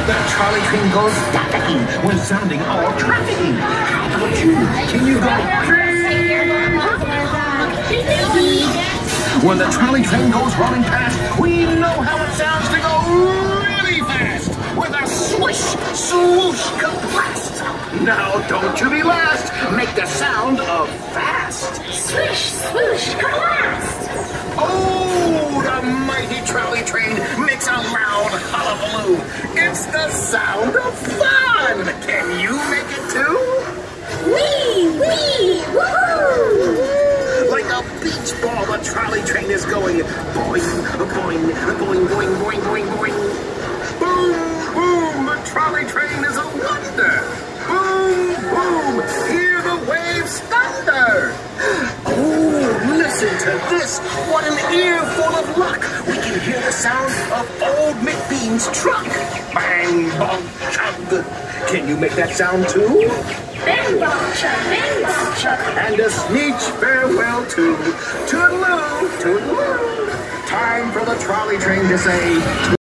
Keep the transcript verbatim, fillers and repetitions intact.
The trolley train goes tapping when sounding all traffic-y. How about you? Can you go? When the trolley train goes rolling past, we know how it sounds to go really fast. With a swish, swoosh, blast. Now don't you be last. Make the sound of fast. Swish, swoosh, blast. Oh, the mighty trolley train makes a loud hullabaloo. It's the sound of fun. Can you make it too? Wee, wee, woohoo! Like a beach ball, the trolley train is going boing, boing, boing, boing, boing, boing, boing. Boom, boom, the trolley train is a wonder. Boom, boom, hear the waves thunder. Oh, listen to this. What an ear full of luck. We can hear the sound of old McBean's truck. Bang, bong, chug. Can you make that sound too? Bang, bong, chug, bang, bong, chug. And a speech farewell to Toodaloo, Toodaloo. Time for the trolley train to say